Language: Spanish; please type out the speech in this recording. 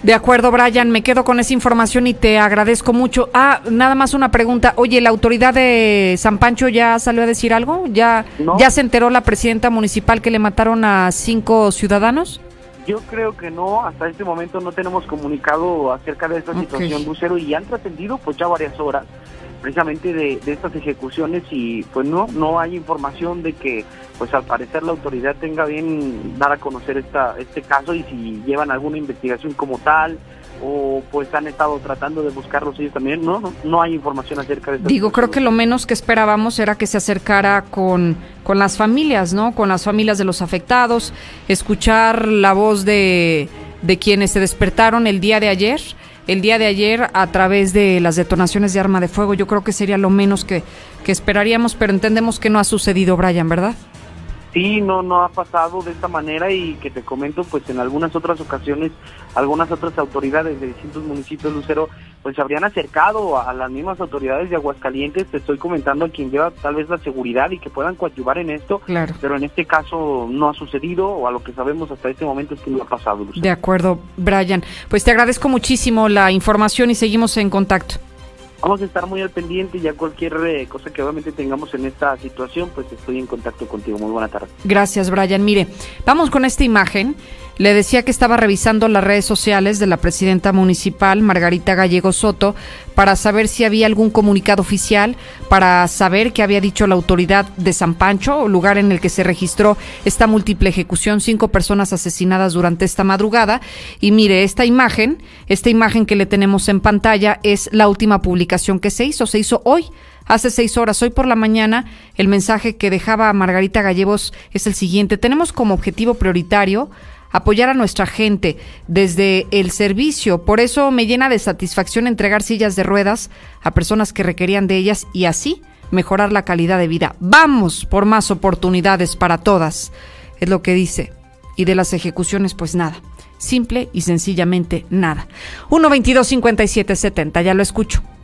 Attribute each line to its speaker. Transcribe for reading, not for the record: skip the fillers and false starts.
Speaker 1: De acuerdo, Brian, me quedo con esa información y te agradezco mucho. Nada más una pregunta. Oye, ¿la autoridad de San Pancho ya salió a decir algo?
Speaker 2: No.
Speaker 1: ¿Ya se enteró la presidenta municipal que le mataron a 5 ciudadanos?
Speaker 2: Yo creo que no, hasta este momento no tenemos comunicado acerca de esta situación, Lucero, y han trascendido pues ya varias horas precisamente de estas ejecuciones y pues no hay información de que pues al parecer la autoridad tenga bien dar a conocer este caso y si llevan alguna investigación como tal o pues han estado tratando de buscarlos ellos también. No hay información acerca de esto.
Speaker 1: Creo que lo menos que esperábamos era que se acercara con las familias, ¿no? Con las familias de los afectados, escuchar la voz de quienes se despertaron el día de ayer a través de las detonaciones de arma de fuego. Yo creo que sería lo menos que esperaríamos, pero entendemos que no ha sucedido, Brian, ¿verdad?
Speaker 2: Sí, no ha pasado de esta manera y que te comento, pues en algunas otras ocasiones, algunas otras autoridades de distintos municipios, Lucero, pues se habrían acercado a las mismas autoridades de Aguascalientes, te estoy comentando a quien lleva tal vez la seguridad y que puedan coadyuvar en esto,
Speaker 1: claro.
Speaker 2: Pero en este caso no ha sucedido, o a lo que sabemos hasta este momento es que no ha pasado, Lucero.
Speaker 1: De acuerdo, Brian, pues te agradezco muchísimo la información y seguimos en contacto.
Speaker 2: Vamos a estar muy al pendiente y ya cualquier cosa que obviamente tengamos en esta situación, pues estoy en contacto contigo. Muy buena tarde.
Speaker 1: Gracias, Brian. Mire, vamos con esta imagen. Le decía que estaba revisando las redes sociales de la presidenta municipal, Margarita Gallego Soto, para saber si había algún comunicado oficial, para saber qué había dicho la autoridad de San Pancho, lugar en el que se registró esta múltiple ejecución, 5 personas asesinadas durante esta madrugada. Y mire, esta imagen que le tenemos en pantalla es la última publicación que se hizo hoy. Hace 6 horas, hoy por la mañana, el mensaje que dejaba Margarita Gallegos es el siguiente: tenemos como objetivo prioritario apoyar a nuestra gente desde el servicio, por eso me llena de satisfacción entregar sillas de ruedas a personas que requerían de ellas y así mejorar la calidad de vida. Vamos por más oportunidades para todas, es lo que dice. Y de las ejecuciones, pues nada, simple y sencillamente nada. 1-22-57-70, ya lo escucho.